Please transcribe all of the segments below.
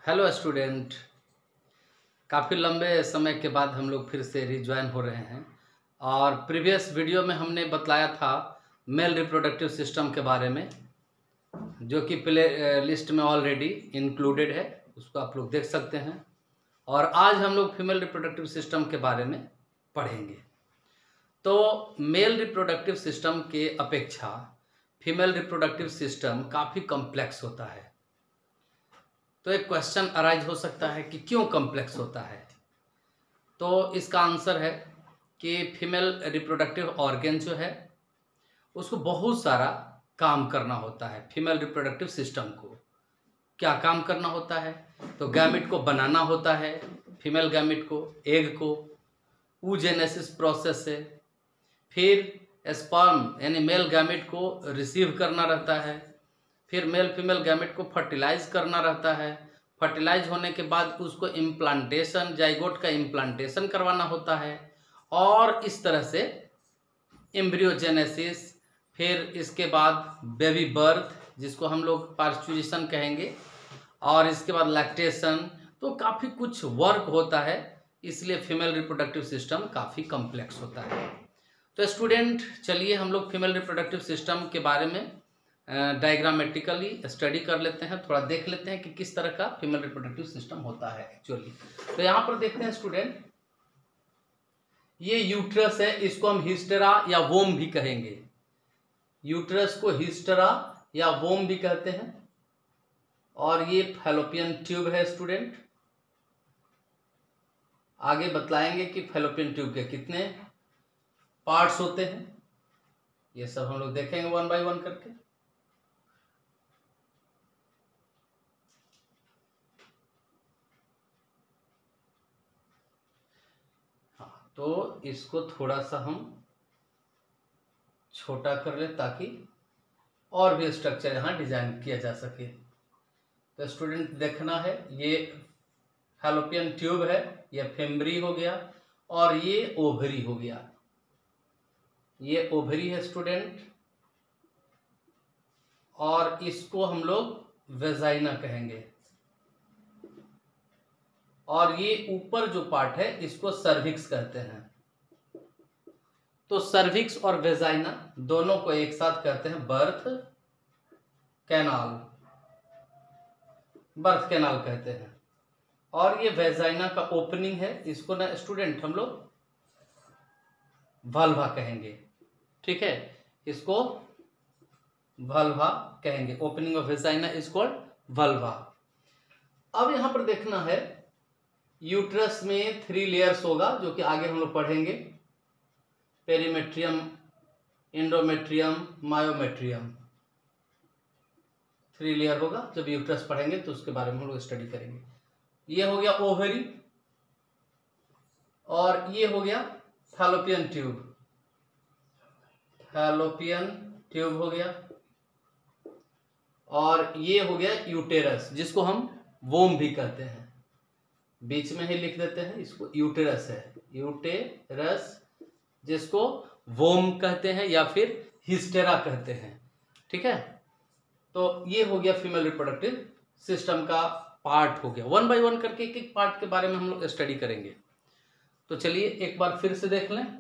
Hello student. काफ़ी लंबे समय के बाद हम लोग फिर से रिज्वाइन हो रहे हैं और प्रीवियस वीडियो में हमने बतलाया था मेल रिप्रोडक्टिव सिस्टम के बारे में, जो कि प्ले लिस्ट में ऑलरेडी इंक्लूडेड है, उसको आप लोग देख सकते हैं। और आज हम लोग फीमेल रिप्रोडक्टिव सिस्टम के बारे में पढ़ेंगे। तो मेल रिप्रोडक्टिव सिस्टम के अपेक्षा फीमेल रिप्रोडक्टिव सिस्टम काफ़ी कॉम्प्लेक्स होता है। तो एक क्वेश्चन अराइज हो सकता है कि क्यों कॉम्प्लेक्स होता है। तो इसका आंसर है कि फीमेल रिप्रोडक्टिव ऑर्गन जो है उसको बहुत सारा काम करना होता है। फीमेल रिप्रोडक्टिव सिस्टम को क्या काम करना होता है? तो गैमेट को बनाना होता है, फीमेल गैमेट को, एग को oogenesis प्रोसेस से, फिर स्पर्म यानी मेल गैमेट को रिसीव करना रहता है, फिर मेल फीमेल गैमेट को फर्टिलाइज करना रहता है। फर्टिलाइज होने के बाद उसको इम्प्लांटेशन, जाइगोट का इम्प्लांटेशन करवाना होता है और इस तरह से एम्ब्रियोजेनेसिस, फिर इसके बाद बेबी बर्थ जिसको हम लोग पार्चुरेशन कहेंगे, और इसके बाद लैक्टेशन। तो काफ़ी कुछ वर्क होता है, इसलिए फीमेल रिप्रोडक्टिव सिस्टम काफ़ी कॉम्प्लेक्स होता है। तो स्टूडेंट, चलिए हम लोग फीमेल रिप्रोडक्टिव सिस्टम के बारे में डायग्रामेटिकली स्टडी कर लेते हैं, थोड़ा देख लेते हैं कि किस तरह का फीमेल रिप्रोडक्टिव सिस्टम होता है एक्चुअली। तो यहाँ पर देखते हैं स्टूडेंट, ये यूट्रस है, इसको हम हिस्टेरा या वोम भी कहेंगे। यूट्रस को हिस्टेरा या वोम भी कहते हैं। और ये फैलोपियन ट्यूब है स्टूडेंट। आगे बतलाएंगे कि फैलोपियन ट्यूब के कितने पार्ट्स होते हैं, ये सब हम लोग देखेंगे वन बाय वन करके। हाँ, तो इसको थोड़ा सा हम छोटा कर ले ताकि और भी स्ट्रक्चर यहाँ डिजाइन किया जा सके। तो स्टूडेंट देखना है, ये फैलोपियन ट्यूब है, ये फेम्ब्री हो गया और ये ओवरी हो गया। ये ओवरी है स्टूडेंट, और इसको हम लोग वेजाइना कहेंगे। और ये ऊपर जो पार्ट है इसको सर्विक्स कहते हैं। तो सर्विक्स और वेजाइना दोनों को एक साथ कहते हैं बर्थ कैनाल, बर्थ कैनाल कहते हैं। और ये वेजाइना का ओपनिंग है, इसको ना स्टूडेंट हम लोग वल्वा कहेंगे, ठीक है, इसको वल्वा कहेंगे। Opening of vagina is called vulva. अब यहां पर देखना है, यूट्रस में 3 लेयर्स होगा जो कि आगे हम लोग पढ़ेंगे, पेरीमेट्रियम, एंडोमेट्रियम, मायोमेट्रियम। 3 लेयर होगा, जब यूट्रस पढ़ेंगे तो उसके बारे में हम लोग स्टडी करेंगे। ये हो गया ओवरी और ये हो गया फैलोपियन ट्यूब, फैलोपियन ट्यूब हो गया। और ये हो गया यूटेरस, जिसको हम वोम भी कहते हैं, बीच में ही लिख देते हैं, इसको यूटेरस है, यूटेरस, जिसको वोम कहते हैं या फिर हिस्टेरा कहते हैं, ठीक है। तो ये हो गया फीमेल रिप्रोडक्टिव सिस्टम का पार्ट हो गया। वन बाय वन करके एक एक पार्ट के बारे में हम लोग स्टडी करेंगे। तो चलिए एक बार फिर से देख लें।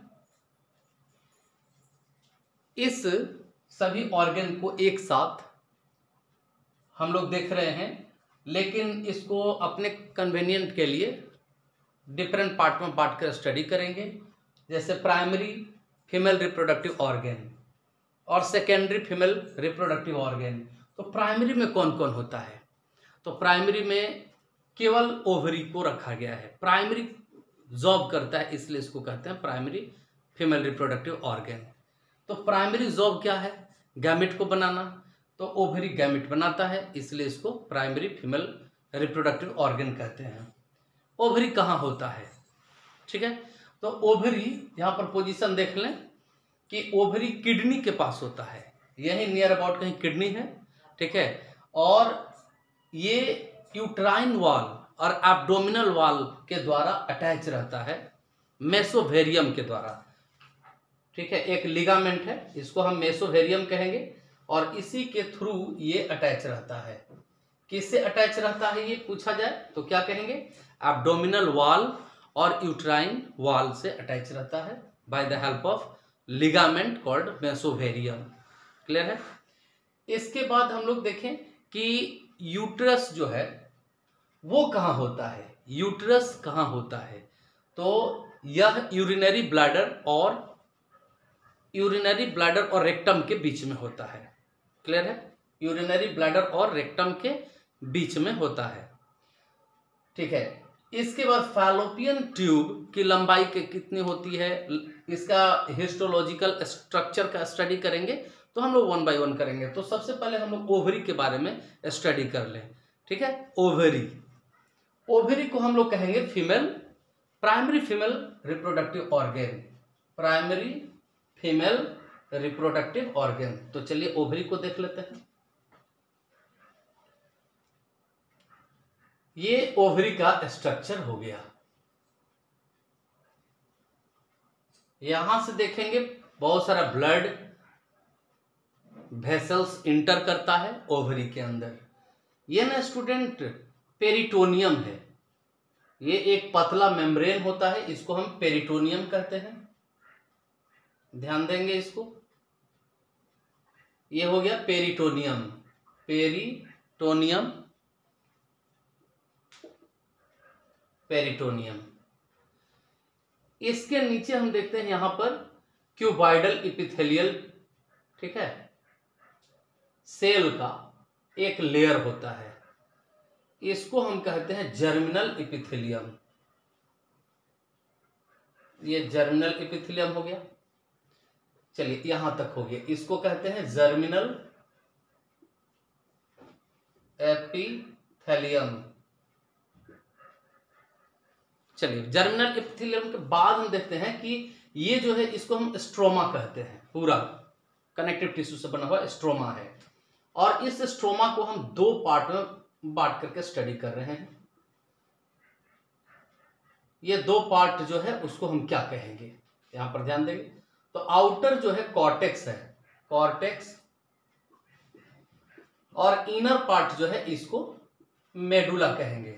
इस सभी ऑर्गन को एक साथ हम लोग देख रहे हैं, लेकिन इसको अपने कन्वीनियंट के लिए डिफरेंट पार्ट में बांट कर स्टडी करेंगे। जैसे प्राइमरी फीमेल रिप्रोडक्टिव ऑर्गन और सेकेंडरी फीमेल रिप्रोडक्टिव ऑर्गन। तो प्राइमरी में कौन कौन होता है? तो प्राइमरी में केवल ओवरी को रखा गया है, प्राइमरी जॉब करता है, इसलिए इसको कहते हैं प्राइमरी फीमेल रिप्रोडक्टिव ऑर्गन। तो प्राइमरी जॉब क्या है? गैमेट को बनाना। तो ओवरी गैमेट बनाता है, इसलिए इसको प्राइमरी फीमेल रिप्रोडक्टिव ऑर्गन कहते हैं। ओवरी कहाँ होता है? ठीक है, तो ओवरी यहाँ पर पोजीशन देख लें कि ओवरी किडनी के पास होता है, यही नियर अबाउट कहीं किडनी है, ठीक है। और ये यूट्राइन वॉल और एब्डोमिनल वॉल के द्वारा अटैच रहता है, मेसोवेरियम के द्वारा, ठीक है। एक लिगामेंट है, इसको हम मेसोवेरियम कहेंगे, और इसी के थ्रू ये अटैच रहता है किससे अटैच रहता है ये पूछा जाए तो क्या कहेंगे, एब्डोमिनल वॉल और यूट्राइन वॉल से अटैच रहता है by the help of ligament called mesovarium. Clear है। इसके बाद हम लोग देखें कि यूट्रस जो है वो कहाँ होता है, यूट्रस कहाँ होता है, तो यह यूरिनरी ब्लैडर और रेक्टम के बीच में होता है। क्लियर है, यूरिनरी ब्लैडर और रेक्टम के बीच में होता है। ठीक है। इसके बाद फैलोपियन ट्यूब की लंबाई के कितनी होती है, इसका हिस्टोलॉजिकल स्ट्रक्चर का स्टडी करेंगे तो हम लोग 1 बाय 1 करेंगे। तो सबसे पहले हम लोग ओवरी के बारे में स्टडी कर लें। ठीक है, ओवरी को हम लोग कहेंगे प्राइमरी फीमेल रिप्रोडक्टिव ऑर्गेन। तो चलिए ओवरी को देख लेते हैं। ये ओवरी का स्ट्रक्चर हो गया। यहां से देखेंगे बहुत सारा ब्लड वेसल्स इंटर करता है ओवरी के अंदर। ये ना स्टूडेंट पेरिटोनियम है, ये एक पतला मेम्ब्रेन होता है, इसको हम पेरिटोनियम कहते हैं। ध्यान देंगे इसको, ये हो गया पेरिटोनियम। इसके नीचे हम देखते हैं यहां पर क्यूबॉइडल इपिथेलियल, ठीक है, सेल का एक लेयर होता है, इसको हम कहते हैं जर्मिनल इपिथेलियम। ये जर्मिनल इपिथेलियम हो गया। चलिए यहां तक हो गया, इसको कहते हैं जर्मिनल एपिथेलियम। चलिए जर्मिनल एपिथेलियम के बाद हम देखते हैं कि ये जो है इसको हम स्ट्रोमा कहते हैं, पूरा कनेक्टिव टिश्यू से बना हुआ स्ट्रोमा है। और इस स्ट्रोमा को हम 2 पार्ट में बांट करके स्टडी कर रहे हैं। ये 2 पार्ट जो है उसको हम क्या कहेंगे, यहां पर ध्यान देंगे। तो आउटर जो है कॉर्टेक्स है, कॉर्टेक्स, और इनर पार्ट जो है इसको मेडुला कहेंगे।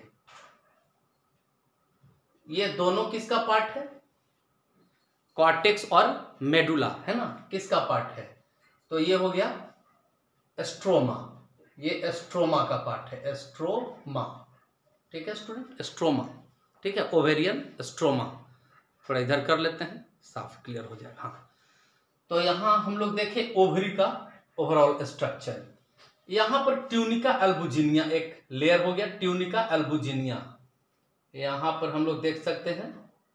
ये दोनों किसका पार्ट है, कॉर्टेक्स और मेडुला, है ना, किसका पार्ट है, तो ये हो गया स्ट्रोमा। ये स्ट्रोमा का पार्ट है, स्ट्रोमा। ठीक है स्टूडेंट, स्ट्रोमा। ठीक है, ओवेरियन स्ट्रोमा। थोड़ा इधर कर लेते हैं, साफ क्लियर हो जाएगा। हाँ, तो यहां हम लोग देखें ओवरी का ओवरऑल स्ट्रक्चर। यहां पर ट्यूनिका एल्बुजिनिया एक लेयर हो गया, ट्यूनिका एल्बुजिनिया। यहां पर हम लोग देख सकते हैं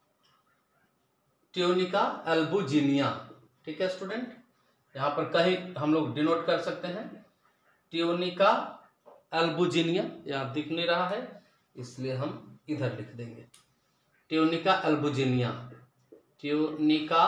ट्यूनिका एल्बुजिनिया। ठीक है स्टूडेंट, यहां पर कहीं हम लोग डिनोट कर सकते हैं ट्यूनिका एल्बुजिनिया। यहां दिख नहीं रहा है इसलिए हम इधर लिख देंगे ट्यूनिका एल्बुजिनिया, ट्यूनिका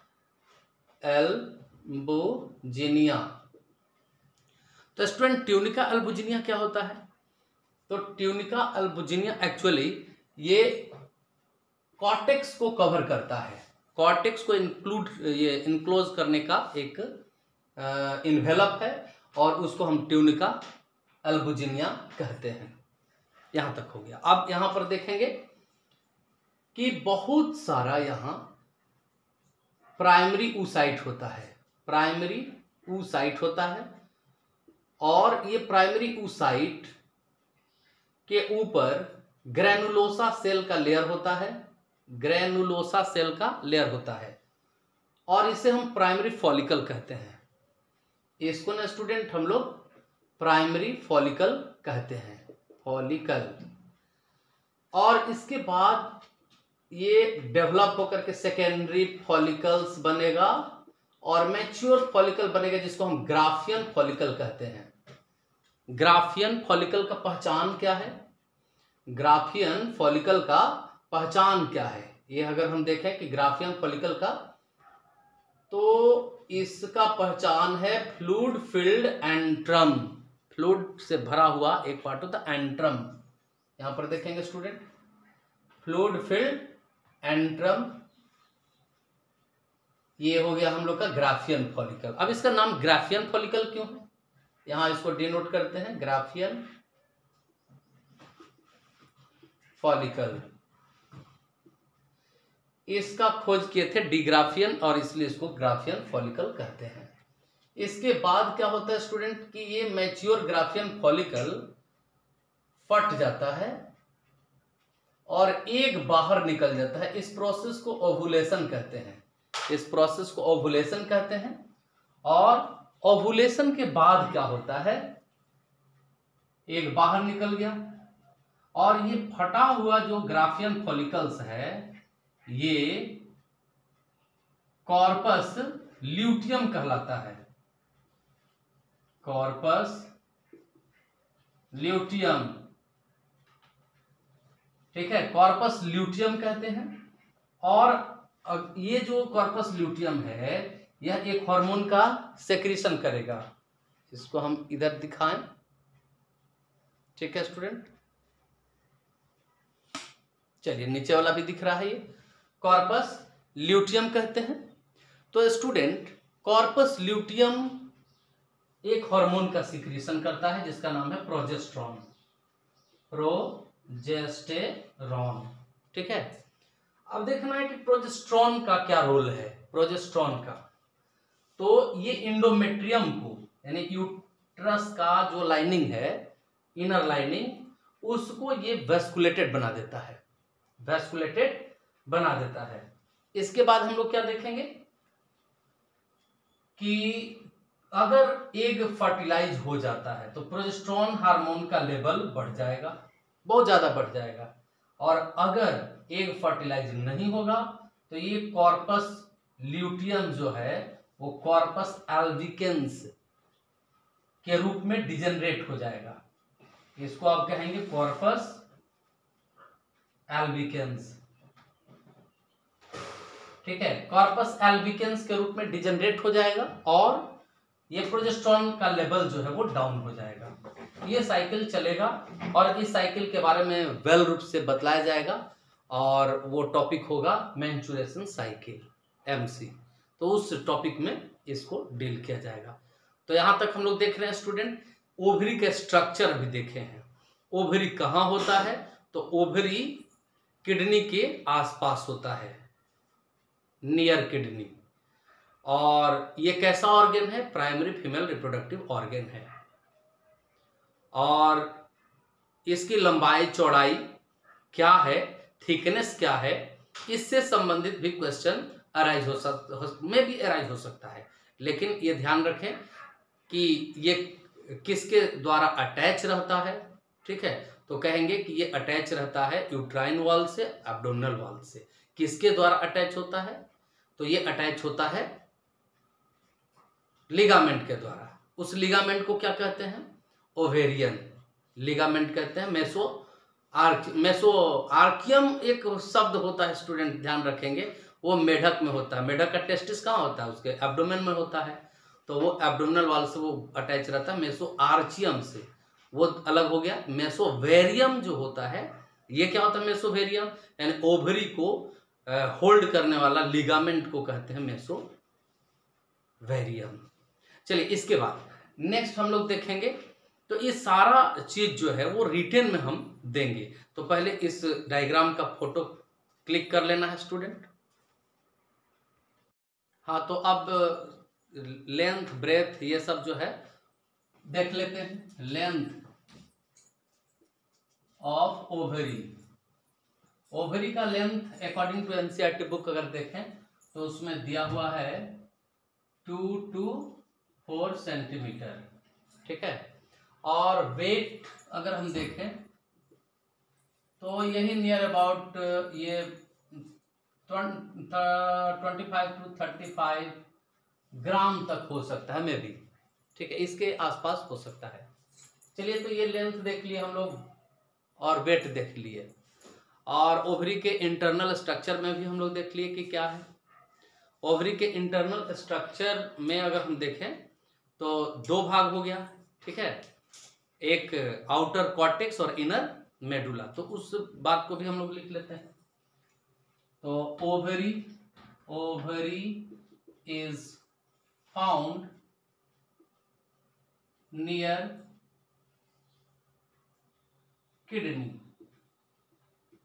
एल्बुजिनिया। तो स्टूडेंट ट्यूनिका एल्बुजिनिया क्या होता है, तो ट्यूनिका एल्बुजिनिया एक्चुअली ये कॉर्टेक्स को कवर करता है, कॉर्टेक्स को इनक्लोज करने का एक इन्वेलप है, और उसको हम ट्यूनिका एल्बुजिनिया कहते हैं। यहां तक हो गया। अब यहां पर देखेंगे कि बहुत सारा यहां प्राइमरी ऊसाइट होता है, प्राइमरी ऊसाइट होता है, और ये प्राइमरी ऊसाइट के ऊपर ग्रैनुलोसा सेल का लेयर होता है, ग्रैनुलोसा सेल का लेयर होता है, और इसे हम प्राइमरी फॉलिकल कहते हैं। इसको ना स्टूडेंट हम लोग प्राइमरी फॉलिकल कहते हैं, फॉलिकल। और इसके बाद ये डेवलप होकर के सेकेंडरी फॉलिकल्स बनेगा और मैच्योर फॉलिकल बनेगा, जिसको हम ग्राफियन फॉलिकल कहते हैं। ग्राफियन फॉलिकल का पहचान क्या है, ग्राफियन फॉलिकल का पहचान क्या है, ये अगर हम देखें कि ग्राफियन फॉलिकल का, तो इसका पहचान है फ्लूइड फिल्ड एंट्रम, फ्लूइड से भरा हुआ एक पार्ट होता है एंट्रम। यहां पर देखेंगे स्टूडेंट फ्लूइड फिल्ड एंट्रम, ये हो गया हम लोग का ग्राफियन फॉलिकल। अब इसका नाम ग्राफियन फॉलिकल क्यों है, यहां इसको डिनोट करते हैं ग्राफियन फॉलिकल, इसका खोज किए थे डिग्राफियन और इसलिए इसको ग्राफियन फॉलिकल कहते हैं। इसके बाद क्या होता है स्टूडेंट कि ये मैच्योर ग्राफियन फॉलिकल फट जाता है और एक बाहर निकल जाता है। इस प्रोसेस को ओवुलेशन कहते हैं, इस प्रोसेस को ओवुलेशन कहते हैं। और ओवुलेशन के बाद क्या होता है, एक बाहर निकल गया और ये फटा हुआ जो ग्राफियन फॉलिकल्स है ये कॉर्पस ल्यूटियम कहलाता है, कॉर्पस ल्यूटियम, ठीक है, कॉर्पस ल्यूटियम कहते हैं। और ये जो कॉर्पस ल्यूटियम है यह एक हार्मोन का सेक्रीशन करेगा, इसको हम इधर दिखाएं, ठीक है स्टूडेंट। चलिए नीचे वाला भी दिख रहा है, ये कॉर्पस ल्यूटियम कहते हैं। तो स्टूडेंट कॉर्पस ल्यूटियम एक हार्मोन का सिक्रीशन करता है जिसका नाम है प्रोजेस्टेरॉन, प्रोजेस्टेरॉन, ठीक है। अब देखना है कि प्रोजेस्टेरॉन का क्या रोल है। प्रोजेस्टेरॉन का तो ये इंडोमेट्रियम को यानी यूट्रस का जो लाइनिंग है, इनर लाइनिंग, उसको ये वेस्कुलेटेड बना देता है, वेस्कुलेटेड बना देता है। इसके बाद हम लोग क्या देखेंगे कि अगर एग फर्टिलाइज हो जाता है तो प्रोजेस्टेरॉन हार्मोन का लेवल बढ़ जाएगा, बहुत ज्यादा बढ़ जाएगा। और अगर एग फर्टिलाइज नहीं होगा तो ये कॉर्पस ल्यूटियम जो है वो कॉर्पस एल्बिकेंस के रूप में डिजेनरेट हो जाएगा। इसको आप कहेंगे कॉर्पस एल्बिकेंस, ठीक है, कॉर्पस एल्बिकेंस के रूप में डिजेनरेट हो जाएगा और ये प्रोजेस्टेरॉन का लेवल जो है वो डाउन हो जाएगा। ये साइकिल चलेगा और इस साइकिल के बारे में वेल रूप से बतलाया जाएगा और वो टॉपिक होगा मेंस्ट्रुएशन साइकिल, एमसी। तो उस टॉपिक में इसको डील किया जाएगा। तो यहां तक हम लोग देख रहे हैं स्टूडेंट, ओवरी के स्ट्रक्चर भी देखे हैं। ओवरी कहाँ होता है, तो ओवरी किडनी के आसपास होता है, नियर किडनी। और ये कैसा ऑर्गन है, प्राइमरी फीमेल रिप्रोडक्टिव ऑर्गन है। और इसकी लंबाई चौड़ाई क्या है, थिकनेस क्या है, इससे संबंधित भी क्वेश्चन अराइज हो सकता है। लेकिन ये ध्यान रखें कि ये किसके द्वारा अटैच रहता है, ठीक है। तो कहेंगे कि ये अटैच रहता है यूट्राइन वॉल से, एब्डोमिनल वॉल से। किसके द्वारा अटैच होता है, तो ये अटैच होता है लिगामेंट के द्वारा। उस लिगामेंट को क्या कहते हैं, ओवेरियन लिगामेंट कहते हैं। मेसो आर्कियम एक शब्द होता है स्टूडेंट, ध्यान रखेंगे, वो मेढक में होता है। मेढक का टेस्टिस कहाँ होता है, उसके एब्डोमेन में होता है। तो वो एब्डोमिनल वॉल से वो अटैच रहता है मेसो आर्चियम से, वो अलग हो गया। मेसोवेरियम जो होता है, ये क्या होता है मेसोवेरियम, यानी ओवरी को होल्ड करने वाला लिगामेंट को कहते हैं मेसोवेरियम। चलिए इसके बाद नेक्स्ट हम लोग देखेंगे, तो ये सारा चीज जो है वो रिटेन में हम देंगे। तो पहले इस डायग्राम का फोटो क्लिक कर लेना है स्टूडेंट। हाँ, तो अब लेंथ ब्रेथ ये सब जो है देख लेते हैं। लेंथ ऑफ ओवरी, ओवरी का length according to NCERT book अगर देखें तो उसमें दिया हुआ है 2 to 4 सेंटीमीटर, ठीक है। और वेट अगर हम देखें तो यही नियर अबाउट ये 25 to 35 ग्राम तक हो सकता है, मे बी, ठीक है, इसके आसपास हो सकता है। चलिए, तो ये लेंथ देख लिए हम लोग और वेट देख लिए। और ओवरी के इंटरनल स्ट्रक्चर में भी हम लोग देख लिए कि क्या है। ओवरी के इंटरनल स्ट्रक्चर में अगर हम देखें तो 2 भाग हो गया, ठीक है, एक आउटर कॉर्टेक्स और इनर मेडुला। तो उस बात को भी हम लोग लिख लेते हैं। तो ovary is found near kidney,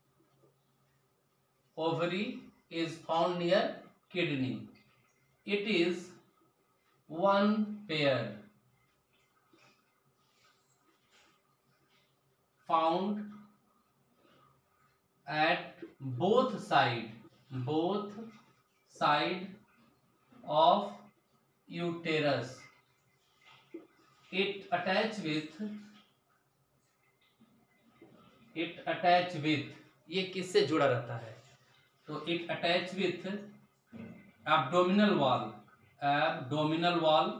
ovary is found near kidney. It is one pair found at both side of uterus. It attach with ये किससे जुड़ा रहता है? तो it attach with abdominal wall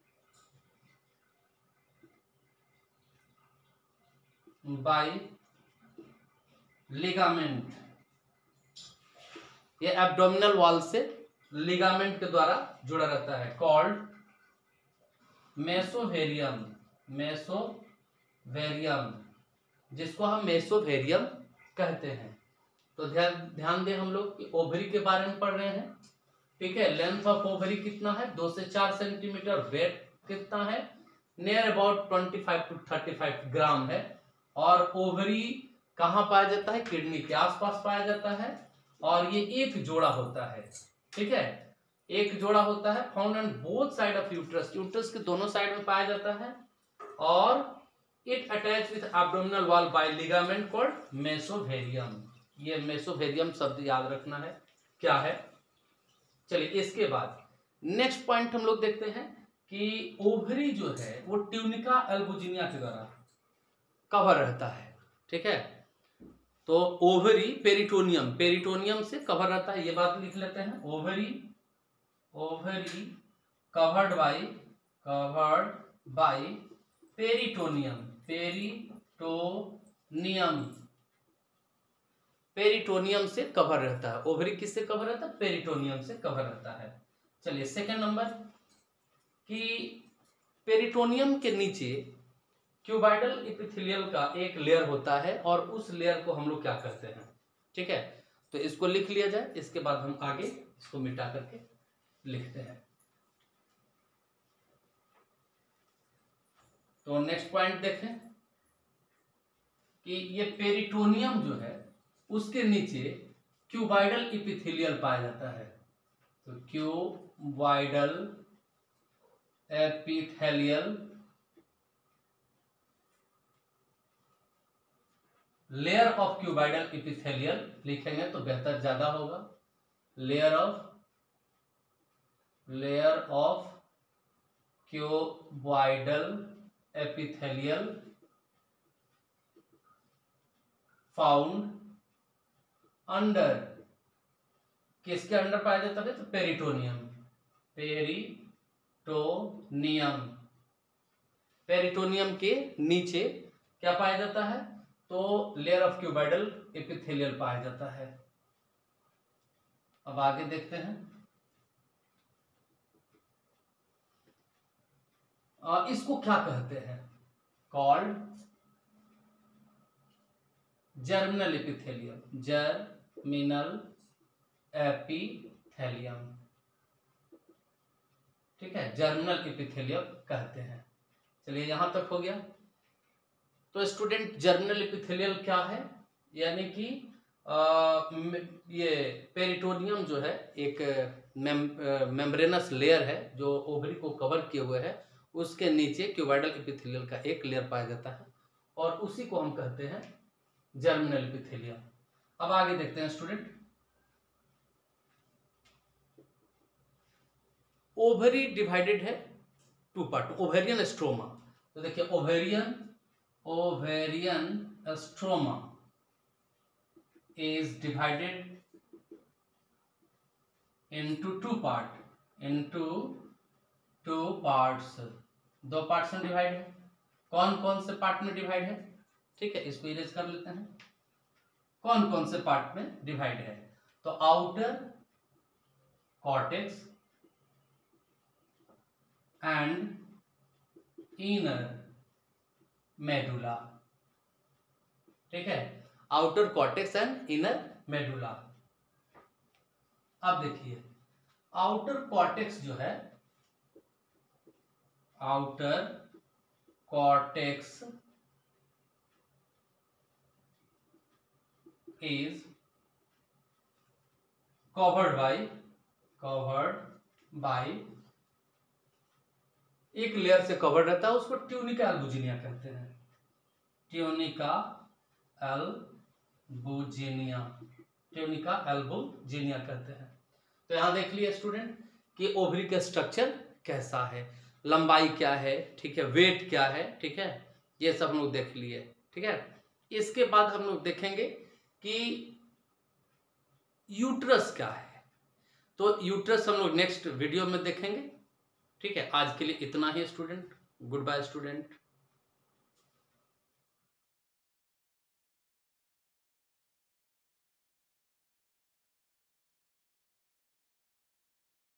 by ligament. ये एब्डोमिनल वॉल से ligament के द्वारा जुड़ा रहता है, कॉल्ड मेसोवेरियम, जिसको हम मेसोवेरियम कहते हैं। तो ध्यान दें, हम लोग कि ओवरी के बारे में पढ़ रहे हैं, ठीक है। लेंथ ऑफ ओवरी कितना है? 2 से 4 सेंटीमीटर। वेट कितना है? नियर अबाउट 25 to 35 ग्राम है। और ओवरी कहाँ पाया जाता है? किडनी के आसपास पाया जाता है। और ये एक जोड़ा होता है, ठीक है, एक जोड़ा होता है। Found on both side of uterus, uterus के दोनों साइड में पाया जाता है। और it attach with abdominal wall by ligament called mesovarium. ये मेसोवेरियम शब्द याद रखना है क्या है। चलिए, इसके बाद नेक्स्ट पॉइंट हम लोग देखते हैं कि ओवरी जो है वो ट्यूनिका एल्बुजिनिया के द्वारा कवर रहता है, ठीक है। तो ओवरी पेरिटोनियम से कवर रहता है, ये बात लिख लेते हैं। ओवरी कवर्ड बाय पेरिटोनियम से कवर रहता है। ओवरी किससे कवर रहता है? पेरिटोनियम से कवर रहता है। चलिए, सेकंड नंबर कि पेरिटोनियम के नीचे क्यूबाइडल एपिथेलियल का एक लेयर होता है और उस लेयर को हम लोग क्या करते हैं, ठीक है। तो इसको लिख लिया जाए, इसके बाद हम आगे इसको मिटा करके लिखते हैं। तो नेक्स्ट पॉइंट देखें कि ये पेरिटोनियम जो है उसके नीचे क्यूबाइडल एपिथेलियल पाया जाता है। तो cuboidal epithelial layer of cuboidal epithelial लिखेंगे तो बेहतर ज्यादा होगा। Layer of cuboidal epithelial found under, किसके अंडर पाया जाता है? तो पेरिटोनियम के नीचे क्या पाया जाता है? तो लेयर ऑफ क्यूबाइडल एपिथेलियल पाया जाता है। अब आगे देखते हैं। इसको क्या कहते हैं? कॉल्ड जर्मिनल एपिथेलियम, ठीक है, जर्मिनल एपिथेलियम कहते हैं। चलिए, यहां तक हो गया। तो स्टूडेंट, जर्मिनल एपिथेलियल क्या है? यानी कि ये पेरिटोनियम जो है एक मेम्ब्रेनस लेयर है जो ओवरी को कवर किए हुए है, उसके नीचे क्यूबाइडल एपिथेलियल का एक लेयर पाया जाता है और उसी को हम कहते हैं जर्मिनल एपिथेलियम। अब आगे देखते हैं स्टूडेंट। ओवरी डिवाइडेड है 2 पार्ट, ओवेरियन स्ट्रोमा। तो देखिए, ovarian stroma is divided into 2 parts, 2 parts में डिवाइड है। कौन कौन से पार्ट में डिवाइड है? ठीक है, इसको इरेज कर लेते हैं। कौन कौन से पार्ट में डिवाइड है? तो outer cortex and inner medulla, ठीक है, outer cortex and inner medulla. अब देखिए, आउटर कॉर्टेक्स जो है, outer cortex is covered by एक लेयर से कवर्ड रहता है, उसको ट्यूनिका एल्बुजिनिया कहते हैं। ट्यूनिका एल्बुजिनिया, ट्यूनिका एल्बुजिनिया कहते हैं। तो यहां देख लिए स्टूडेंट कि ओवरी का स्ट्रक्चर कैसा है, लंबाई क्या है, ठीक है, वेट क्या है, ठीक है, ये सब हम लोग देख लिए, ठीक है। इसके बाद हम लोग देखेंगे कि यूट्रस क्या है, तो यूट्रस हम लोग नेक्स्ट वीडियो में देखेंगे, ठीक है। आज के लिए इतना ही स्टूडेंट, गुड बाय स्टूडेंट।